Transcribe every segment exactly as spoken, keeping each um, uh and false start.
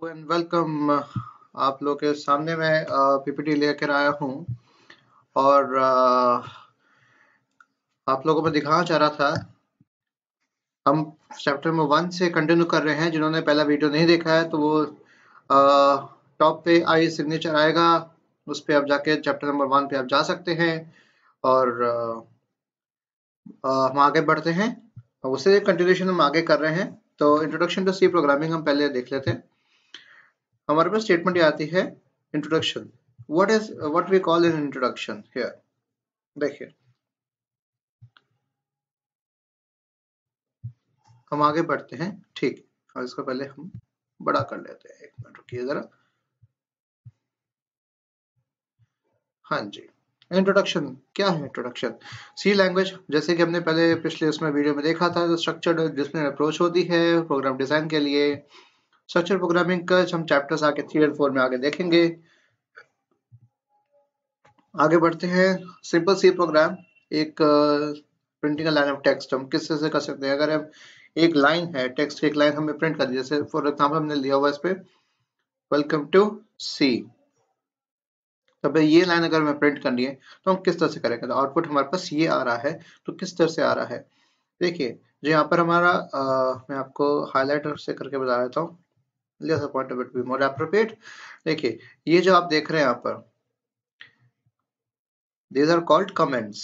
And welcome. आप लोग के सामने मैं पीपीटी लेकर आया हूँ और uh, आप लोगों को मैं दिखाना चाह रहा था। हम चैप्टर नंबर वन से कंटिन्यू कर रहे हैं। जिन्होंने पहला वीडियो नहीं देखा है तो वो टॉप पे आई सिग्नेचर आएगा, उस पे आप जाके चैप्टर नंबर वन पे आप जा सकते हैं और uh, uh, हम आगे बढ़ते हैं। उससे कंटिन्यूशन हम आगे कर रहे हैं। तो इंट्रोडक्शन टू सी प्रोग्रामिंग हम पहले देख लेते हैं। हमारे पास स्टेटमेंट आती है introduction. What is what we call in introduction here. देखिए, हम आगे बढ़ते हैं, ठीक। और इसको पहले हम बड़ा कर लेते हैं। एक मिनट रुकिए जरा। हाँ जी, इंट्रोडक्शन क्या है? इंट्रोडक्शन सी लैंग्वेज, जैसे कि हमने पहले पिछले उसमें वीडियो में देखा था, तो स्ट्रक्चर्ड डिसिप्लिन अप्रोच होती है प्रोग्राम डिजाइन के लिए। स्ट्रक्चर प्रोग्रामिंग का हम चैप्टर्स आगे थ्री एंड फोर में आगे देखेंगे। आगे बढ़ते हैं। सिंपल सी प्रोग्राम, एक प्रिंटिंग लाइन ऑफ टेक्स्ट हम किस तरह से कर सकते हैं। अगर हम एक लाइन है टेक्स्ट की, एक लाइन हमें प्रिंट कर दी, जैसे फॉर एग्जांपल हमने लिया हुआ इस पे वेलकम टू सी। तो भाई ये लाइन अगर हमें प्रिंट करनी है तो हम किस तरह से करेंगे? तो आउटपुट हमारे पास ये आ रहा है, तो किस तरह से आ रहा है? देखिए, जो यहाँ पर हमारा आ, मैं आपको हाईलाइटर से करके बता देता हूँ। Let's point a bit be more appropriate. देखिए, ये जो आप देख रहे हैं यहाँ पर, these are called comments.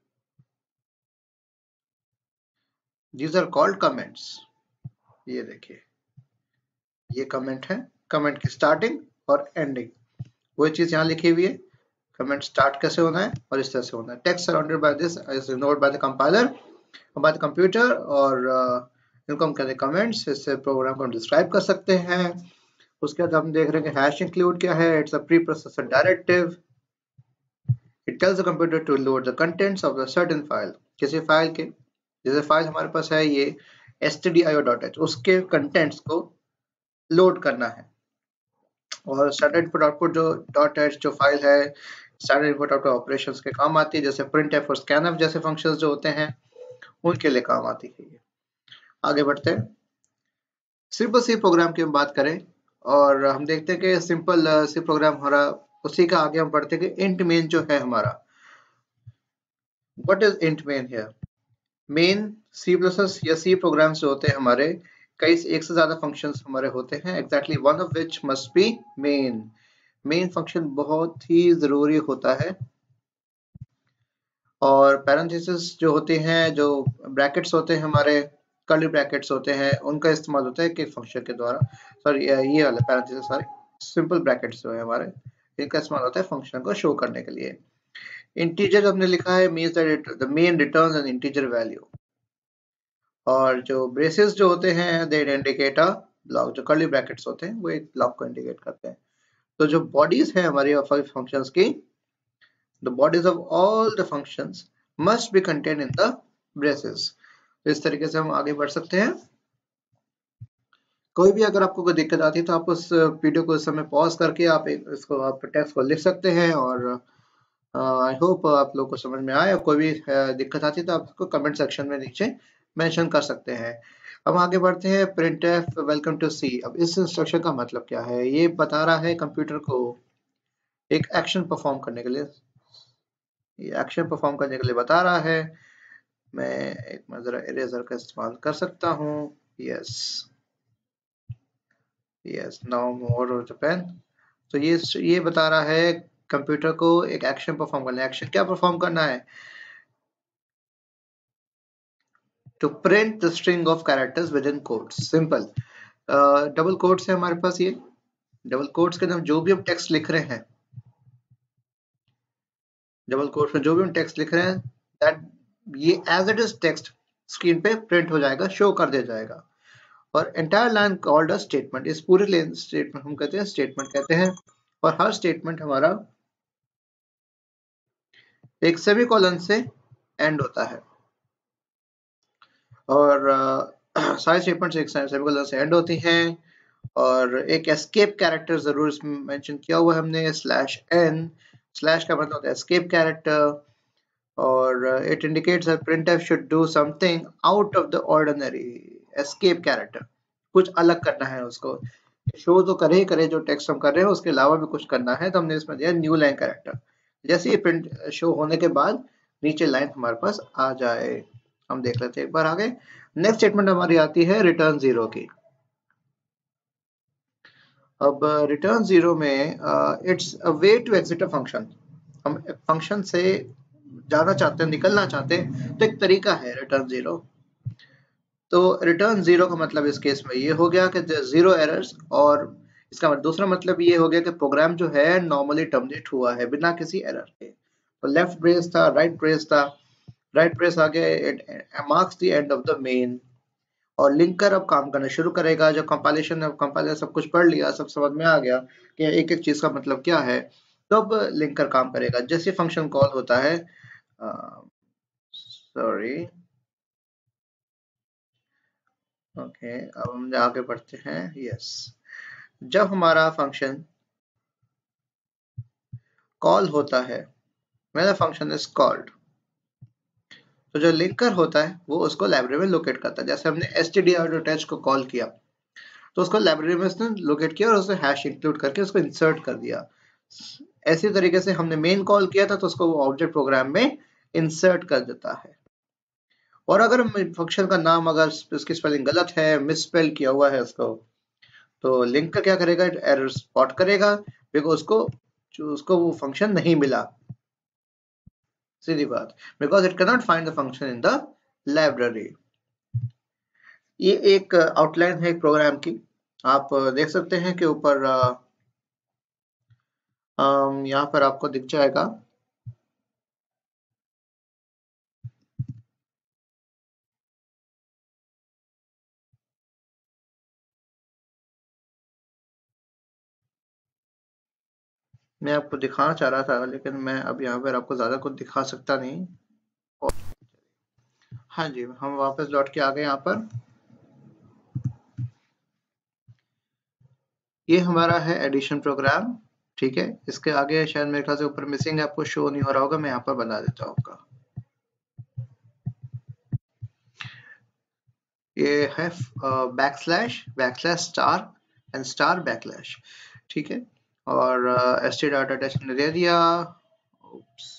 These are called comments. ये देखिए, ये कमेंट है। कमेंट की स्टार्टिंग और एंडिंग वही चीज यहाँ लिखी हुई है। कमेंट स्टार्ट कैसे होना है और इस तरह से होना है। Text surrounded by this is ignored by the compiler, by the computer, और uh, इनको हम कहते हैं कमेंट्स। इससे प्रोग्राम को हम डिस्क्राइब कर सकते हैं। उसके बाद हम देख रहे हैं कि हैश इंक्लूड क्या है। It's a preprocessor directive. It tells the computer to load the contents of the certain file. किसी फाइल के, जैसे फाइल हमारे पास है ये stdio.h, उसके कंटेंट्स को लोड करना है। और स्टैंडर्ड इनपुट आउटपुट जो डॉट एच जो फाइल है, स्टैंडर्ड इनपुट आउटपुट ऑपरेशंस के काम आती है, जैसे प्रिंट एफ और स्कैन एफ जैसे फंक्शंस जो होते हैं उनके लिए काम आती है। आगे बढ़ते हैं। सिंपल सी प्रोग्राम की हम बात करें और हम देखते हैं कि सिंपल सी प्रोग्राम हमारा, उसी का आगे हम पढ़ते हैं कि इंट मेन जो है हमारा। What is int main here? Main C plus या सी प्रोग्राम्स जो होते हैं हमारे, कई एक से ज्यादा फंक्शंस हमारे होते हैं। Exactly one of which must be main. Main function बहुत ही जरूरी होता है। और पैरेंथेसिस जो होते हैं, जो ब्रैकेट्स होते हैं हमारे, कर्ली ब्रैकेट्स होते हैं, उनका इस्तेमाल होता है कि फंक्शन के द्वारा। सॉरी, ये वाला पैरेंथेसिस, सॉरी, सिंपल ब्रैकेट्स जो है हमारे, इनका इस्तेमाल होता है फंक्शन को शो करने के लिए। इंटीजर हमने लिखा है means that the main returns an integer value. और जो ब्रेसेस जो होते हैं दे इंडिकेट अ ब्लॉक। जो कर्ली ब्रैकेट्स होते हैं वो एक ब्लॉक को इंडिकेट करते हैं। तो जो बॉडीज है हमारी फंक्शंस की, the bodies of all the functions must be contained in the braces। तो इस तरीके से हम आगे बढ़ सकते हैं। कोई भी अगर आपको कोई दिक्कत आती है तो आप उस वीडियो को इस समय पॉज करके आप एक, इसको आप टेक्स्ट को लिख सकते हैं। और आई होप आप लोग को समझ में आए। कोई भी दिक्कत आती है तो आप उसको कमेंट सेक्शन में नीचे मेंशन कर सकते हैं। अब आगे बढ़ते हैं। printf welcome to C. अब इस इंस्ट्रक्शन का मतलब क्या है? ये बता रहा है कंप्यूटर को एक एक्शन परफॉर्म करने के लिए, ये एक्शन परफॉर्म करने के लिए बता रहा है। मैं एक मैं जरा इरेजर का इस्तेमाल कर सकता हूँ। Yes yes, now more of the pen. तो ये ये बता रहा है कंप्यूटर को एक एक्शन परफॉर्म करना है। एक्शन क्या परफॉर्म करना है? To print the string of characters within quotes. Simple double quotes है हमारे पास। ये डबल कोट्स के अंदर जो भी हम टेक्स्ट लिख रहे हैं, डबल कोट्स में जो भी हम टेक्स्ट लिख रहे हैं, दैट ये as it is text screen पे प्रिंट हो जाएगा, शो कर दिया जाएगा। और entire line called a statement. इस पूरे लाइन स्टेटमेंट हम कहते हैं स्टेटमेंट कहते हैं। और हर स्टेटमेंट हमारा एक सेमीकोलन से एंड होता है। और सारे स्टेटमेंट्स एक सेमीकोलन से एंड होती हैं। और एक एस्केप कैरेक्टर जरूर इसमें मेंशन किया हुआ है हमने, स्लैश एन। स्लैश का मतलब होता है एस्केप कैरेक्टर। और it indicates that printf should do something out of the ordinary। Escape character, कुछ अलग करना है उसको। शो तो करे ही करे जो टेक्स्ट हम कर रहे हैं, उसके अलावा भी कुछ करना है तो हमने इसमें दिया न्यू लाइन कैरेक्टर। जैसे ही प्रिंट शो होने के बाद नीचे लाइन हमारे पास आ जाए। हम देख लेते हैं एक बार आगे। नेक्स्ट स्टेटमेंट हमारी आती है रिटर्न जीरो की। अब रिटर्न जीरो में it's a way to exit a function. हम फंक्शन से जाना चाहते हैं, निकलना चाहते हैं, तो एक तरीका है रिटर्न जीरो। तो रिटर्न जीरो का मतलब इस केस में ये हो गया कि जीरो एरर्स, और इसका दूसरा मतलब ये हो गया कि प्रोग्राम जो है नॉर्मली टर्मिनेट हुआ है बिना किसी एरर के। तो लेफ्ट ब्रेस था, राइट ब्रेस था, राइट ब्रेस आगे marks the end of the main, और लिंकर अब काम करना शुरू करेगा। जब कंपाइलेशन कंपाइलर सब कुछ पढ़ लिया, सब समझ में आ गया कि एक एक चीज का मतलब क्या है, तब तो लिंकर काम करेगा। जैसे फंक्शन कॉल होता है, सॉरी ओके okay, अब हम आगे बढ़ते हैं। यस, जब हमारा फंक्शन कॉल होता है, मेरा फंक्शन इज कॉल्ड, तो जो लिंकर होता है वो उसको लाइब्रेरी में लोकेट करता है। जैसे हमने std.h को कॉल किया तो उसको लाइब्रेरी में उसने लोकेट किया और उसने हैश इंक्लूड करके उसको इंसर्ट कर दिया। ऐसी तरीके से हमने मेन कॉल किया था तो उसको वो ऑब्जेक्ट प्रोग्राम में इंसर्ट कर देता है। और अगर फंक्शन का नाम अगर उसकी स्पेलिंग गलत है, मिसस्पेल किया हुआ है उसको, तो लिंक का क्या करेगा, एरर स्पॉट करेगा, बिकॉज उसको जो उसको वो फंक्शन नहीं मिला, सीधी बात, because it can not find the function in the library. ये एक आउटलाइन है एक प्रोग्राम की। आप देख सकते हैं कि ऊपर यहाँ पर आपको दिख जाएगा। मैं आपको दिखाना चाह रहा था लेकिन मैं अब यहाँ पर आपको ज्यादा कुछ दिखा सकता नहीं। और हाँ जी, हम वापस लौट के आ गए यहाँ पर। ये हमारा है एडिशन प्रोग्राम, ठीक है। इसके आगे शायद मेरे ख्याल से ऊपर मिसिंग है, आपको शो नहीं हो रहा होगा, मैं यहाँ पर बना देता हूँ आपका। ये है back slash back slash star and star backslash, ठीक है। और एस टी डाटा टेस्ट ने दे दिया। Oops.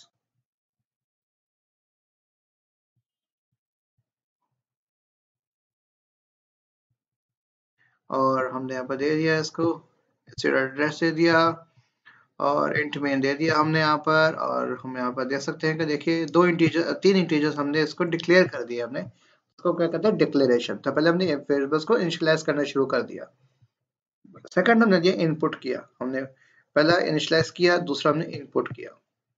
और हमने यहाँ पर दे दिया इसको, एस टी डाटा टेस्ट दे दिया, और इंट मेन दे दिया हमने यहाँ पर। और हम यहाँ पर देख सकते हैं कि देखिए दो इंटीजर, तीन इंटीजर्स हमने इसको डिक्लेयर कर दिया। हमने इसको क्या कहते हैं, डिक्लेरेशन। तो पहले हमने वेरिएबल्स को इनिशियलाइज करना शुरू कर दिया। सेकंड हमने ये इनपुट किया, हमने पहला इनिशियलाइज किया, दूसरा हमने इनपुट किया।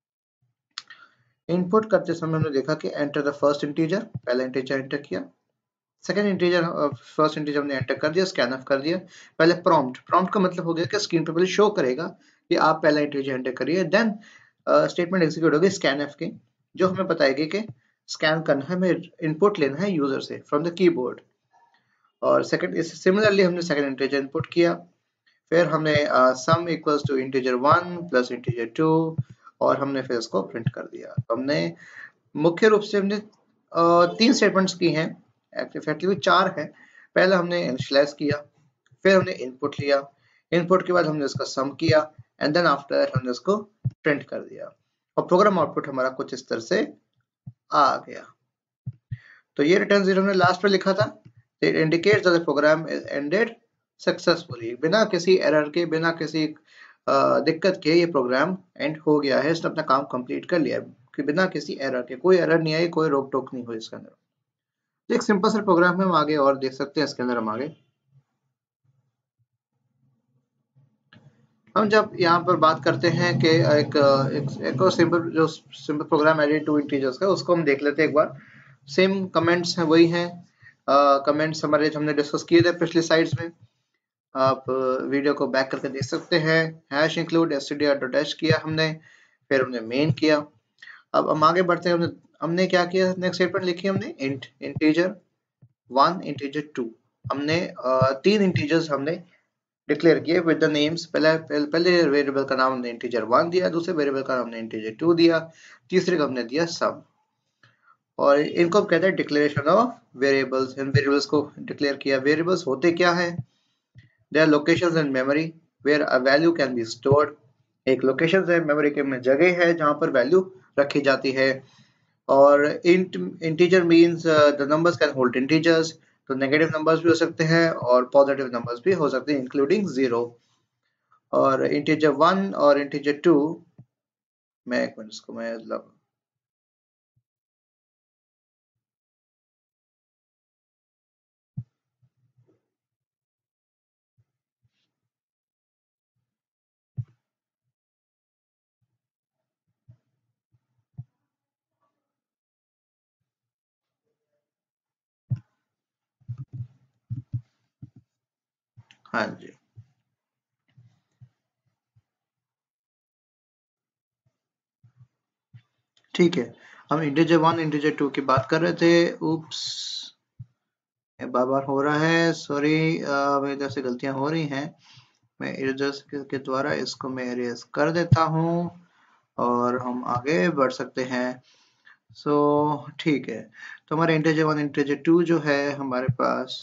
इनपुट करते समय हमने देखा कि एंटर द फर्स्ट इंटीजर, पहला इंटीजर एंटर किया। सेकंड इंटीजर, फर्स्ट इंटीजर हमने एंटर कर दिया, स्कैन ऑफ कर दिया। पहले प्रॉम्प्ट, प्रॉम्प्ट का मतलब हो गया कि स्क्रीन पे पहले शो करेगा कि आप पहला इंटीजर एंटर करिए। देन स्टेटमेंट एग्जीक्यूट होगी स्कैन एफ की, जो हमें बताएगी कि स्कैन करना है, हमें इनपुट लेना है यूजर से फ्रॉम द कीबोर्ड। और सेकंड सिमिलरली हमने सेकंड इंटीजर इनपुट किया। फिर हमने sum equals to integer one plus integer two, और हमने फिर इसको प्रिंट कर दिया। तो हमने मुख्य रूप से हमने uh, तीन स्टेटमेंट्स की हैं, इफेक्टिवली चार है। पहला हमने इनिशियलाइज किया, फिर हमने इनपुट लिया, इनपुट के बाद हमने इसका सम किया, एंड देन आफ्टर हमने इसको प्रिंट कर दिया। और प्रोग्राम आउटपुट हमारा कुछ इस तरह से आ गया। तो ये रिटर्न जीरो ने लास्ट में लिखा था, it indicates that the program is ended successfully. बिना किसी एरर के, बिना किसी दिक्कत के ये प्रोग्राम एंड हो गया है, इसने अपना काम कंप्लीट कर लिया है कि बिना किसी एरर के, कोई एरर नहीं आई, कोई रोक टोक नहीं हुई इसके अंदर। तो एक सिंपल सा प्रोग्राम है, हम आगे और देख सकते हैं इसके अंदर। हम आगे हम जब यहाँ पर बात करते हैं कि एक एक, एक और सिंपल जो simple program edit two integers का, उसको हम देख लेते हैं एक बार। सेम कमेंट्स हैं, वही हैं कमेंट्स हमारे जो हमने डिस्कस किए थे पिछले स्लाइड्स में। आप वीडियो को बैक करके देख सकते हैं। हैश इंक्लूड std.h किया हमने, फिर हमने मेन किया। अब हम आगे बढ़ते हैं। हमने हमने क्या किया, नेक्स्ट स्टेटमेंट लिखी हमने int integer one integer two. हमने uh, तीन इंटीजर्स हमने डिक्लेयर किए विद द नेम्स। पहले पहले वेरिएबल का नाम हमने इंटीजर वन दिया, दूसरे वेरिएबल का नाम हमने इंटीजर टू दिया, तीसरे का हमने दिया सम। और इनको कहते हैं डिक्लेरेशन ऑफ वेरिएबल्स। इन वेरिएबल्स को डिक्लेयर किया। वेरिएबल्स होते क्या हैं, There are locations in memory where a value can be stored. एक लोकेशन है मेमोरी के में जगह है जहां पर वैल्यू रखी जाती है. और int integer means the numbers can hold integers, तो नेगेटिव नंबर्स भी हो सकते हैं और पॉजिटिव नंबर्स भी हो सकते हैं इंक्लूडिंग जीरो. और इंटीजर वन और इंटीजर टू, मैं एक मिनट इसको मैं लग हाँ जी ठीक है. हम इंटीजर वन इंटीजर टू की बात कर रहे थे. उप्स, बार बार हो रहा है, सॉरी. मेरी तरफ से गलतियां हो रही हैं. मैं इरेजर्स के द्वारा इसको मैं इरेज कर देता हूं और हम आगे बढ़ सकते हैं. सो so, ठीक है. तो हमारे इंटीजर वन इंटीजर टू जो है हमारे पास,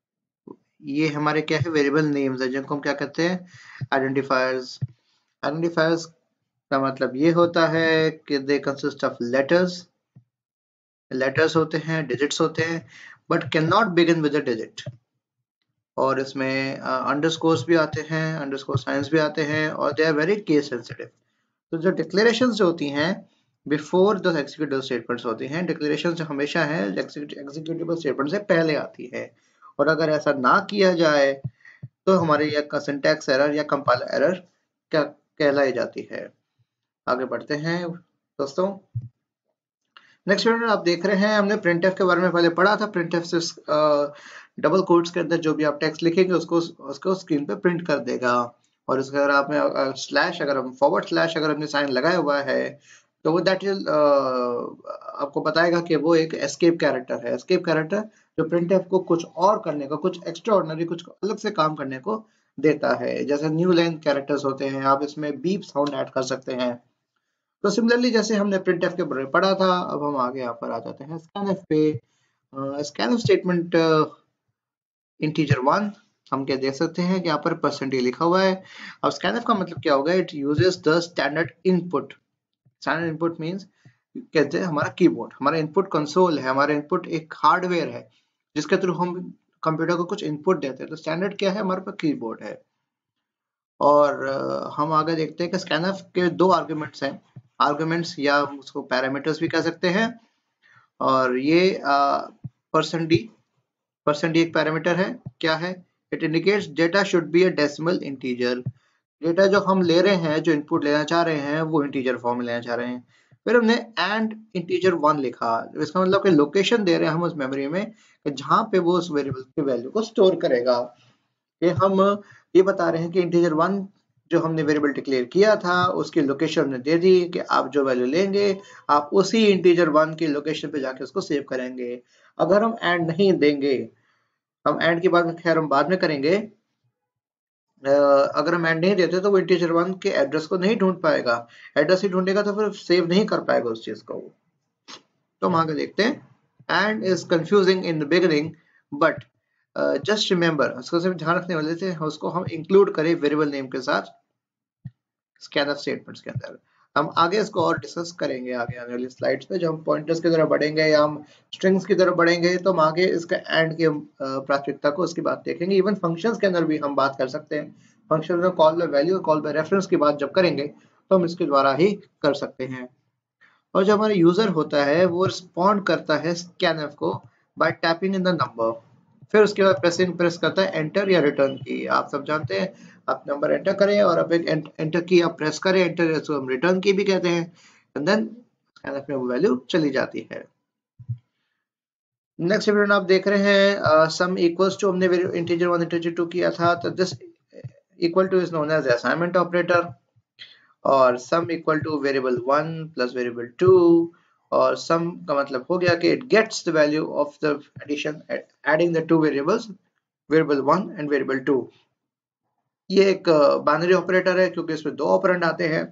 ये हमारे क्या है, वेरिएबल नेम्स है जिनको हम क्या कहते हैं, आइडेंटिफायर्स. आइडेंटिफायर्स का मतलब ये होता है कि they consist of letters. Letters होते हैं, डिजिट्स होते हैं, but can not begin with a digit. और इसमें अंडरस्कोर्स uh, भी आते हैं, अंडरस्कोर साइंस भी आते हैं, और they are very case sensitive. तो जो डिक्लेरेशंस जो होती हैं बिफोर द एक्जीक्यूटिव स्टेटमेंट्स होती हैं, डिक्लेरेशंस जो हमेशा है एक्जीक्यूटिव स्टेटमेंट से पहले आती है. और अगर ऐसा ना किया जाए तो हमारे यह सिंटैक्स एरर या कंपाइलर एरर क्या कहलाई जाती है. आगे बढ़ते हैं दोस्तों. नेक्स्ट वीडियो में आप देख रहे हैं, हमने प्रिंटफ के बारे में पहले पढ़ा था. प्रिंटफ से डबल कोट्स के अंदर जो भी आप टेक्स्ट लिखेंगे उसको उसको स्क्रीन पे प्रिंट कर देगा. और इसके अगर आप स्लैश अगर हम फॉरवर्ड स्लैश अगर हमने साइन लगाया हुआ है तो वो दैट विल आपको बताएगा कि वो एक एस्केप कैरेक्टर है. एस्केप कैरेक्टर जो प्रिंटफ को कुछ और करने को, कुछ एक्स्ट्रा ऑर्डिनरी, कुछ अलग से काम करने को देता है. जैसे न्यू लाइन कैरेक्टर्स होते हैं, आप इसमें बीप साउंड ऐड कर सकते हैं. तो सिमिलरली जैसे हमने प्रिंटफ के बारे में पढ़ा था, अब हम आगे यहाँ पर आ जाते हैं स्कैनफ पे. स्कैनफ स्टेटमेंट इंटीजर वन हम क्या देख सकते हैं कि यहाँ पर परसेंट लिखा हुआ है. अब स्कैनफ का मतलब क्या होगा, it uses the standard input. Standard input means कहते हैं हमारा कीबोर्ड, हमारा इनपुट कंसोल है, हमारा इनपुट एक हार्डवेयर है जिसके थ्रू हम कंप्यूटर को कुछ इनपुट देते हैं. तो स्टैंडर्ड क्या है, हमारे पास कीबोर्ड है. और uh, हम आगे देखते हैं कि स्कैनफ के दो आर्गुमेंट्स हैं. आर्गुमेंट्स या उसको पैरामीटर्स भी कह सकते हैं. और ये परसेंट डी, परसेंट डी एक पैरामीटर है. क्या है, it indicates data should be a decimal integer. Data जो हम ले रहे हैं, जो इनपुट लेना चाह रहे हैं, वो इंटीजर फॉर्म में लेना चाह रहे हैं. फिर हमने एंड इंटीजर वन लिखा. इसका मतलब कि लोकेशन दे रहे हैं हम उस मेमोरी में कि जहां पे वो उस वेरिएबल की वैल्यू को स्टोर करेगा. ये हम ये बता रहे हैं कि इंटीजर वन जो हमने वेरिएबल डिक्लेयर किया था उसकी लोकेशन हमने दे दी कि आप जो वैल्यू लेंगे आप उसी इंटीजर वन की लोकेशन पे जाके उसको सेव करेंगे. अगर हम एंड नहीं देंगे, हम एंड की बात खैर हम बाद में करेंगे, अगर हम एंड नहीं देते तो वो इंटीजर वन के एड्रेस को नहीं ढूंढ पाएगा. एड्रेस ही ढूंढेगा तो फिर सेव नहीं कर पाएगा उस चीज को. तो हम आगे देखते हैं. And is confusing in the beginning but just remember, उसको सिर्फ ध्यान रखने वाले थे, उसको हम इंक्लूड करें वेरिएबल नेम के साथ स्कैनफ स्टेटमेंट्स के अंदर. हम आगे इसको और डिस्कस करेंगे आगे आने वाली स्लाइड्स पे. जब हम पॉइंटर्स की तरफ बढ़ेंगे या हम स्ट्रिंग्स की तरफ बढ़ेंगे तो हम आगे इसका एंड की प्राथमिकता को उसकी बात देखेंगे. इवन फंक्शंस के अंदर भी हम बात कर सकते हैं. फंक्शन में call by value, call by reference की बात जब करेंगे तो हम इसके द्वारा ही कर सकते हैं. और जो हमारा यूजर होता है वो रिस्पॉन्ड करता है स्कैनफ को by tapping in the number. फिर उसके बाद प्रेसिंग प्रेस करता है एंटर या रिटर्न की. आप सब जानते हैं, आप नंबर एंटर करें और अब एक एंटर की आप प्रेस करें, एंटर इसको हम रिटर्न की भी कहते हैं. एंड देन स्कैनफ में वो वैल्यू चली जाती है. नेक्स्ट वीडियो आप देख रहे हैं सम इक्वल्स टू, हमने इंटीजर वन इंटीजर टू किया था. तो this equal to is known as assignment operator. और sum equal to variable one plus variable two. और सम का मतलब हो गया कि it gets the value of the addition adding the two variables, variable one and variable two. ये एक binary operator है क्योंकि इसमें दो ऑपरेंड आते हैं.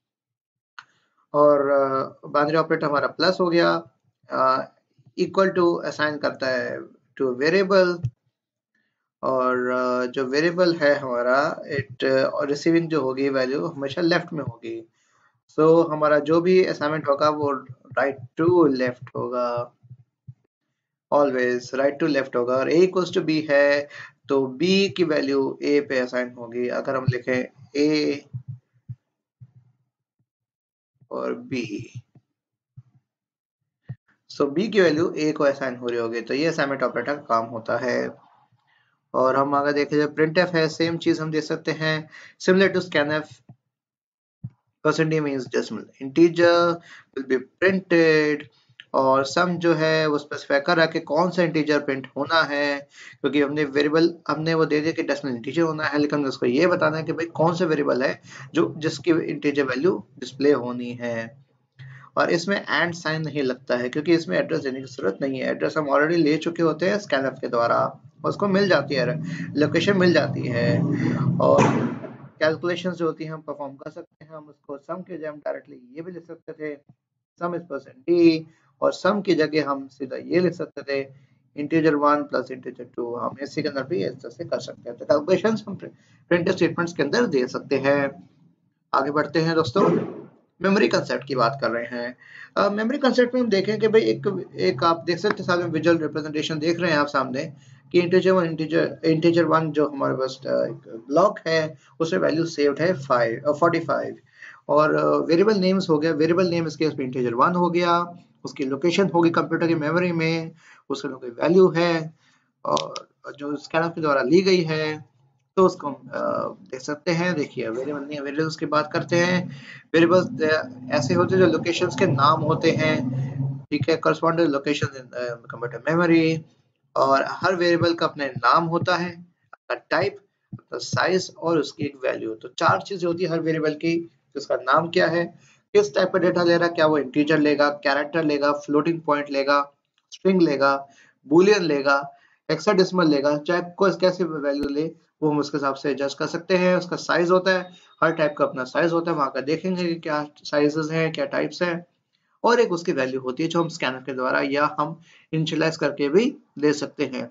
और बाइनरी ऑपरेटर हमारा प्लस हो गया, इक्वल टू असाइन करता है टू वेरिएबल. और जो वेरिएबल है हमारा इट और रिसीविंग जो होगी वैल्यू हमेशा लेफ्ट में होगी। सो so, हमारा जो भी असाइनमेंट होगा वो राइट टू लेफ्ट होगा, ऑलवेज राइट टू लेफ्ट होगा। और a इक्वल्स टू b है तो b की वैल्यू a पे असाइन होगी। अगर हम लिखें a और b, सो so, b की वैल्यू a को असाइन हो रही होगी। तो ये असाइनमेंट ऑपरेटर का काम होता है। और हम अगर देखें जो printf है सेम चीज हम देख सकते हैं, similar to scanf, percent d means decimal integer will be printed। और सम जो है वो स्पेसिफाई कर रहा है कि कौन सा इंटीजर प्रिंट होना है, क्योंकि हमने वेरिएबल हमने वो दे दिया कि डेसिमल इंटीजर होना है, लेकिन उसको ये बताना है कि भाई कौन सा वेरिएबल है जो जिसकी इंटीजर वैल्यू डिस्प्ले होनी है। और इसमें एंड साइन नहीं लगता है क्योंकि इसमें एड्रेस देने की जरूरत नहीं है। एड्रेस हम ऑलरेडी ले चुके होते हैं स्कैनफ के द्वारा, उसको मिल जाती है, लोकेशन मिल जाती है। और कैलकुलेशंस जो होती हैं हम परफॉर्म कर सकते हैं। हम उसको सम के जगह हम डायरेक्टली ये भी लिख सकते थे सम इज परसेंट डी, और सम की जगह हम सीधा ये लिख सकते थे integer one plus integer two. हम इसी के अंदर भी इस तरह से कर सकते हैं। तो कैलकुलेशंस हम प्रिंट स्टेटमेंट्स के अंदर दे सकते हैं। आगे बढ़ते हैं दोस्तों, मेमोरी कंसेप्ट की बात कर रहे हैं। मेमोरी कंसेप्ट में हम देखें कि भाई एक एक आप देख सकते हैं सामने विजुअल रिप्रेजेंटेशन देख रहे हैं आप सामने कि integer one integer integer one जो हमारे पास ब्लॉक है उसमें वैल्यू सेव्ड है फाइव फोर्टी फाइव। और वेरिएबल नेम्स हो गया, वेरिएबल नेम इसके उसमें इंटीजर वन हो गया, उसकी लोकेशन होगी कंप्यूटर की मेमोरी में, उसका कोई वैल्यू है और जो स्कैनफ के द्वारा ली गई है। तो उसको हम देख सकते हैं। देखिए वेरिएबल नहीं, वेरिएबल्स की बात करते हैं। वेरिएबल्स ऐसे होते हैं जो लोकेशंस के नाम होते हैं, ठीक है, corresponding location in computer memory. और हर वेरिएबल का अपने नाम होता है, टाइप, साइज और उसकी एक वैल्यू। तो चार चीजें होती है हर वेरिएबल की। उसका नाम क्या है, किस टाइप का डेटा ले रहा है, क्या वो इंटीजर लेगा, कैरेक्टर लेगा, फ्लोटिंग पॉइंट लेगा, स्ट्रिंग लेगा, बुलियन लेगा, हेक्साडेसिमल लेगा, चाहे कोई कैसे वैल्यू ले वो हम उसके हिसाब से एडजस्ट कर सकते हैं। उसका साइज होता है, हर टाइप का अपना साइज होता है, वहां का देखेंगे कि क्या साइजेस हैं, क्या टाइप्स हैं। और एक उसकी वैल्यू होती है जो हम स्कैनर के द्वारा या हम इनिशियलाइज करके भी दे सकते हैं।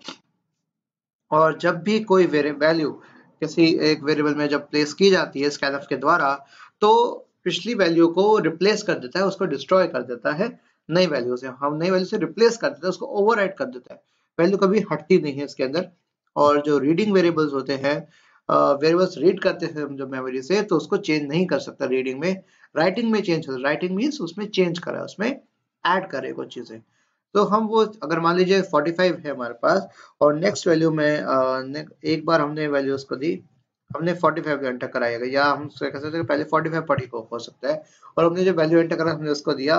और जब भी कोई वैल्यू किसी एक वेरिएबल में जब प्लेस की जाती है स्कैनफ के द्वारा तो पिछली वैल्यू को रिप्लेस कर देता है, उसको डिस्ट्रॉय कर देता है नई वैल्यू से। हम नई वैल्यू से रिप्लेस कर देते हैं, उसको ओवरराइट कर देता है, वैल्यू कभी हटती नहीं है इसके अंदर। और जो रीडिंग वेरिएबल्स होते हैं, वेरिएबल्स रीड करते हैं हम जब मेमोरी से तो उसको चेंज नहीं कर सकता रीडिंग में, राइटिंग में चेंज होता है। राइटिंग मीन्स उसमें चेंज करा, उसमें ऐड करे कुछ चीजें। तो हम वो अगर मान लीजिए पैंतालीस है हमारे पास और नेक्स्ट वैल्यू में आ, एक बार हमने वैल्यू उसको दी, हमने पैंतालीस एंटर कराएगा, या हम कह सकते हैं पहले पैंतालीस पढ़ी को हो सकता है, और हमने जो वैल्यू एंटर करा हमने उसको दिया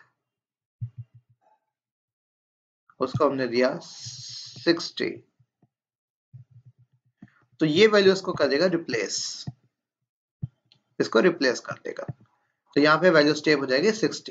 उसको हमने दिया साठ, तो ये वैल्यू उसको कर देगा रिप्लेस, इसको रिप्लेस कर देगा। तो यहाँ पे वैल्यू स्टेप हो जाएगी साठ।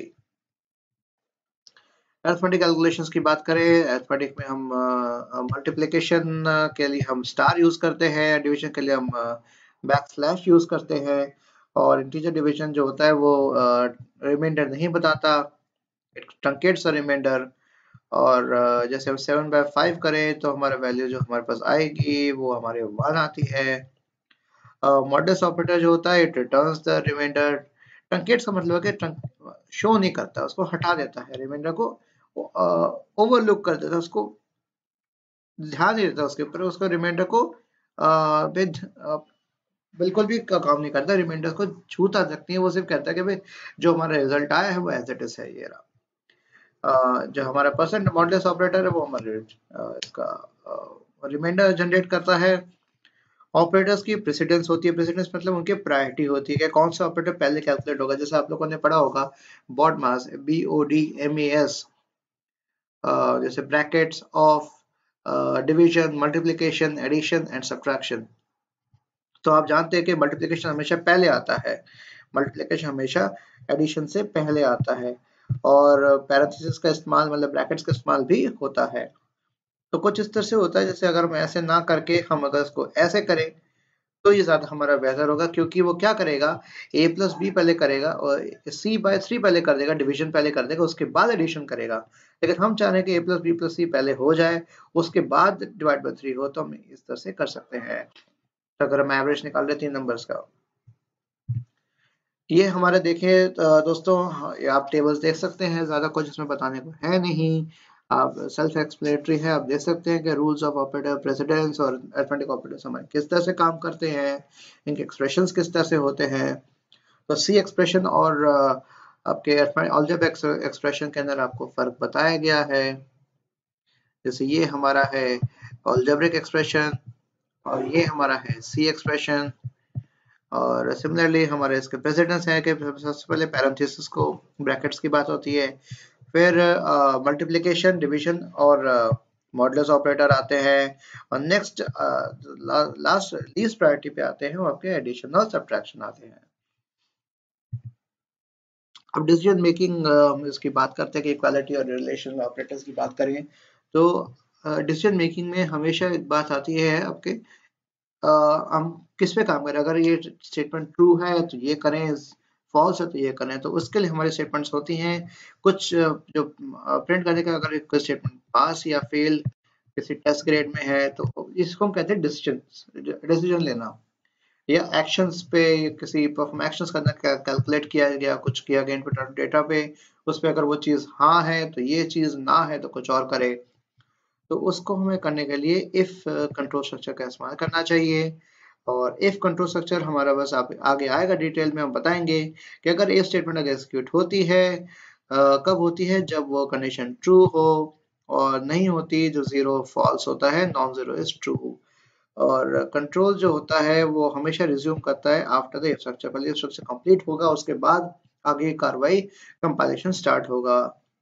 अरिथमेटिक कैलकुलेशंस की बात करें, अरिथमेटिक में हम मल्टीप्लिकेशन uh, uh, के लिए हम स्टार यूज करते हैं, डिवीजन के लिए हम बैक स्लैश यूज करते हैं, और इंटीजर डिवीजन जो होता है वो रिमाइंडर uh, नहीं बताता, इट ट्रंकेट्स द रिमाइंडर। और uh, जैसे हम सेवन बाय फाइव करें तो हमारा वैल्यू जो हमारे पास आएगी वो हमारे वन आती है। मॉडुलस ऑपरेटर जो होता है it returns the reminder. Truncates का मतलब है कि शो नहीं करता, उसको हटा देता है, रिमाइंडर को ओवरलुक कर देता है, उसको ध्यान नहीं देता उसके ऊपर, उसको रिमाइंडर को आ, बिल्कुल भी काम नहीं करता, रिमाइंडर को छूता तक नहीं है। वो सिर्फ कहता है कि भाई जो हमारा रिजल्ट आया है वो एज इट इज है, ये रहा। जो हमारा परसेंट मॉडुलस ऑपरेटर है वो हमारे इसका रिमाइंडर जनरेट करता है। ऑपरेटर्स की प्रेसिडेंस होती है, प्रेसिडेंस मतलब उनकी प्रायोरिटी होती है कि कौन सा ऑपरेटर पहले कैलकुलेट होगा। जैसे आप लोगों ने पढ़ा होगा BODMAS, B O D M A S, जैसे brackets of division, multiplication, addition and subtraction. तो आप जानते हैं कि मल्टीप्लिकेशन हमेशा पहले आता है, मल्टीप्लिकेशन हमेशा एडिशन से पहले आता है, और पैरेंथेसिस का इस्तेमाल मतलब ब्रैकेट्स का इस्तेमाल भी होता है। तो कुछ इस तरह से होता है, जैसे अगर हम ऐसे ना करके हम अगर इसको ऐसे करें तो ये ज्यादा हमारा बेहतर होगा, क्योंकि वो क्या करेगा, a प्लस बी पहले करेगा और c बाय थ्री पहले कर देगा, डिवीजन पहले कर देगा, उसके बाद एडिशन करेगा। लेकिन हम चाह रहे हैं कि a plus B plus C पहले हो जाए, उसके बाद डिवाइड बाय थ्री हो, तो हम इस तरह से कर सकते हैं। तो अगर हम एवरेज निकाल रहे तीन नंबर्स का, ये हमारे देखें दोस्तों, आप टेबल्स देख सकते हैं, ज्यादा कुछ इसमें बताने को है नहीं, आप सेल्फ एक्सप्लेनेटरी है, आप देख सकते हैं कि रूल्स ऑफ ऑपरेटर, प्रेसिडेंस और अरिथमेटिक ऑपरेटर्स हमारे किस तरह से काम करते हैं, इनके एक्सप्रेशंस किस तरह से होते हैं। तो सी एक्सप्रेशन और आपके अलजेब्रिक एक्सप्रेशन के अंदर आपको फर्क बताया गया है। जैसे ये हमारा है अलजेब्रिक एक्सप्रेशन और ये हमारा है सी एक्सप्रेशन, और सिमिलरली हमारे इसके प्रेसिडेंस है कि सबसे पहले पैरेंथेसिस को ब्रैकेट्स की बात होती है, फिर मल्टीप्लिकेशन, डिवीजन और मॉडुलस ऑपरेटर आते हैं, और नेक्स्ट लास्ट लीस्ट प्रायोरिटी पे आते हैं वो आपके एडिशन और सब्ट्रैक्शन आते हैं। अब डिसीजन मेकिंग हम इसकी बात करते हैं कि इक्वालिटी और रिलेशनल ऑपरेटर्स की बात करें तो डिसीजन मेकिंग में हमेशा एक बात आती है आपके, Uh, हम किस पे काम करें, अगर ये स्टेटमेंट ट्रू है तो ये करें, फॉल्स है तो ये करें। तो उसके लिए हमारी स्टेटमेंट्स होती हैं कुछ जो प्रिंट करने का, अगर एक स्टेटमेंट पास या फेल किसी टेस्ट ग्रेड में है तो इसको हम कहते हैं डिसीजन, डिसीजन लेना, या एक्शंस पे किसी परफॉर्म एक्शंस का कैलकुलेट किया गया, कुछ किया गया इनपुट डेटा पे, उस पे अगर वो चीज हाँ है तो ये चीज ना है तो कुछ और करे। तो उसको हमें करने के लिए इफ कंट्रोल स्ट्रक्चर का इस्तेमाल करना चाहिए। और इफ कंट्रोल स्ट्रक्चर हमारा बस आप आगे आएगा डिटेल में, हम बताएंगे कि अगर ये स्टेटमेंट अगर एग्जीक्यूट होती है आ, कब होती है, जब वो कंडीशन ट्रू हो, और नहीं होती जो जीरो फॉल्स होता है, नॉन जीरो इज ट्रू। और कंट्रोल जो होता है वो हमेशा रिज्यूम करता है आफ्टर द इफ स्ट्रक्चर, पहले इफ स्ट्रक्चर कंप्लीट होगा उसके बाद आगे कार्रवाई कंपाइलेशन स्टार्ट होगा।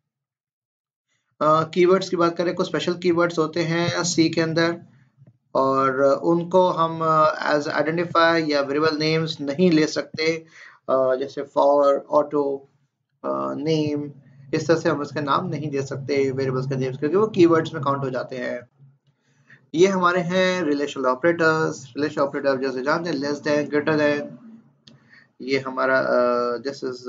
कीवर्ड्स uh, की बात करें, कुछ स्पेशल कीवर्ड्स होते हैं सी के अंदर, और उनको हम एज uh, आइडेंटिफाई या वेरिएबल नेम्स नहीं ले सकते, uh, जैसे फॉर, ऑटो, नेम, इस तरह से हम उसके नाम नहीं दे सकते वेरिएबल्स के नेम्स, क्योंकि वो कीवर्ड्स में काउंट हो जाते हैं। ये हमारे हैं रिलेशनल ऑपरेटर्स। रिलेशनल ऑपरेटर जैसे जानते हैं, लेस देन, ग्रेटर देन, ये हमारा this is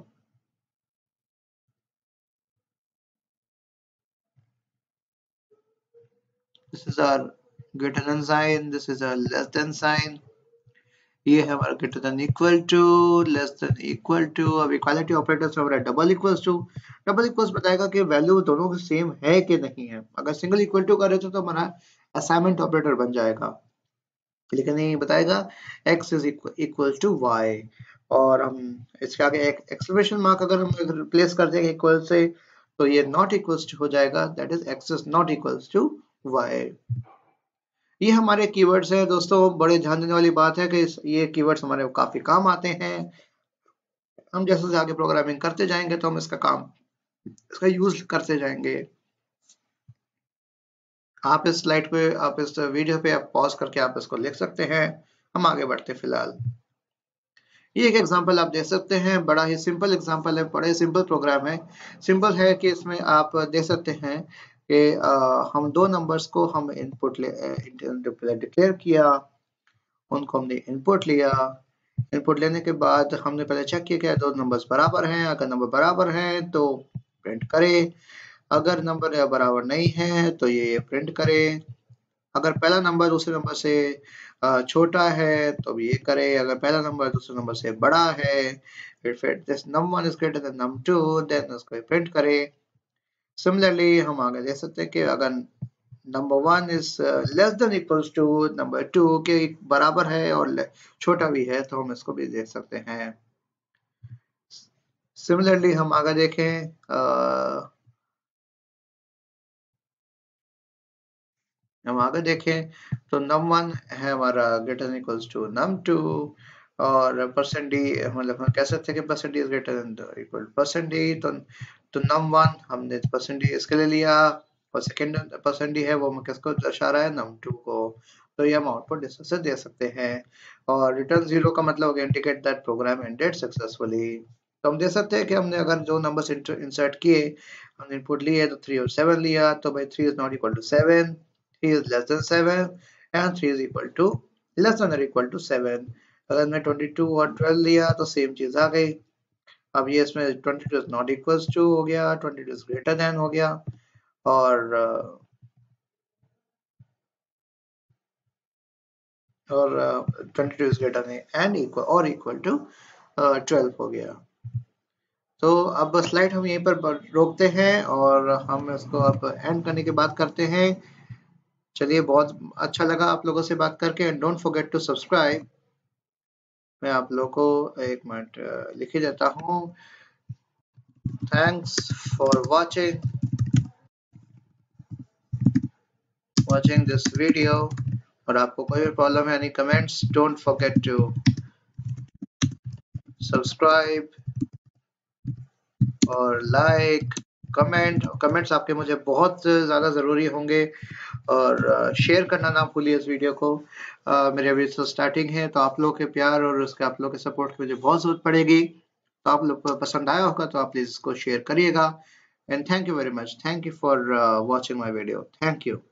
this is our greater than sign, this is a less than sign, ये है हमारा greater than equal to, less than equal to। अब इक्वालिटी ऑपरेटर से हमारा double equals to, double equals बताएगा कि वैल्यू दोनों की सेम है कि नहीं है। अगर सिंगल इक्वल टू करे तो हमारा असाइनमेंट ऑपरेटर बन जाएगा, लेकिन नहीं बताएगा x is equal to y। और हम इसके आगे एक एक्सक्लेमेशन मार्क अगर हम रिप्लेस कर देंगे इक्वल से, तो ये नॉट इक्वल्स हो जाएगा, that is x is not equals to y। ये हमारे कीवर्ड्स हैं दोस्तों, बड़े ध्यान देने वाली बात है कि ये कीवर्ड्स हमारे काफी काम आते हैं। हम जैसे जैसे आगे प्रोग्रामिंग करते जाएंगे तो हम इसका काम, इसका यूज करते जाएंगे। आप इस स्लाइड पे, आप इस वीडियो पे आप पॉज करके आप इसको लिख सकते हैं। हम आगे बढ़ते फिलहाल। ये एक एग्जांपल आप देख सकते हैं, बड़ा ही सिंपल एग्जांपल है, बड़े सिंपल प्रोग्राम है। सिंपल है कि इसमें आप देख सकते हैं कि हम दो नंबर्स को हम इनपुट डिक्लेयर किया, उनको हमने इनपुट लिया। इनपुट लेने के बाद हमने पहले चेक किया कि दो नंबर्स बराबर हैं, अगर नंबर बराबर हैं तो प्रिंट करे, अगर नंबर बराबर नहीं है तो ये प्रिंट करे, अगर पहला नंबर दूसरे नंबर से छोटा है तो ये करे, अगर पहला नंबर दूसरे नंबर से बड़ा है, फिर this number one is greater than number two, then उसको प्रिंट करे। सिमिलरली हम आगे देख सकते हैं कि अगर number one is less than equals to number two के बराबर है और छोटा भी है, तो हम इसको भी देख सकते हैं। सिमिलरली हम आगे देखें, आ, हम आगे देखें तो नम वन है हमारा greater than equals to num two, और परसेंट डी, मतलब हम कह सकते हैं कि percent D is greater than equal percent D. तो तो नम वन हमने परसेंट डी इसके लिए लिया, और सेकंड परसेंट डी है वो हम किसको दर्शा रहा है, नम टू को। तो ये हम आउटपुट इस से दे सकते हैं। और रिटर्न जीरो का मतलब indicate that program ended successfully. तो हम दे सकते हैं कि हमने अगर जो नंबर्स इंसर्ट किए, हमने इनपुट लिए तो थ्री और सेवन लिया, तो भाई three is not equal to seven, three is less than seven and three is equal to less than और इक्वल टू सेवन। अगर मैं ट्वेंटी टू और ट्वेल्व दिया तो सेम चीज आ गई। अब ये इसमें twenty two is not equals to हो गया, twenty two is greater than हो गया, और और twenty two is greater than and equal और इक्वल टू ट्वेल्व हो गया। तो अब स्लाइड हम यहीं पर रोकते हैं और हम इसको अब एंड करने की बात करते हैं। चलिए, बहुत अच्छा लगा आप लोगों से बात करके, and don't forget to subscribe. मैं आप लोगों को एक मिनट लिख ही देता हूँ। Thanks for watching watching this video. और आपको कोई भी प्रॉब्लम है, any comments, don't forget to subscribe और लाइक कमेंट। कमेंट्स आपके मुझे बहुत ज़्यादा ज़रूरी होंगे, और शेयर करना ना भूलिए इस वीडियो को। uh, मेरे अभी तो स्टार्टिंग है, तो आप लोगों के प्यार और उसके आप लोगों के सपोर्ट की मुझे बहुत ज़रूरत पड़ेगी। तो आप लोग को पसंद आया होगा तो आप प्लीज़ इसको शेयर करिएगा। And thank you very much. Thank you for watching my video. Thank you.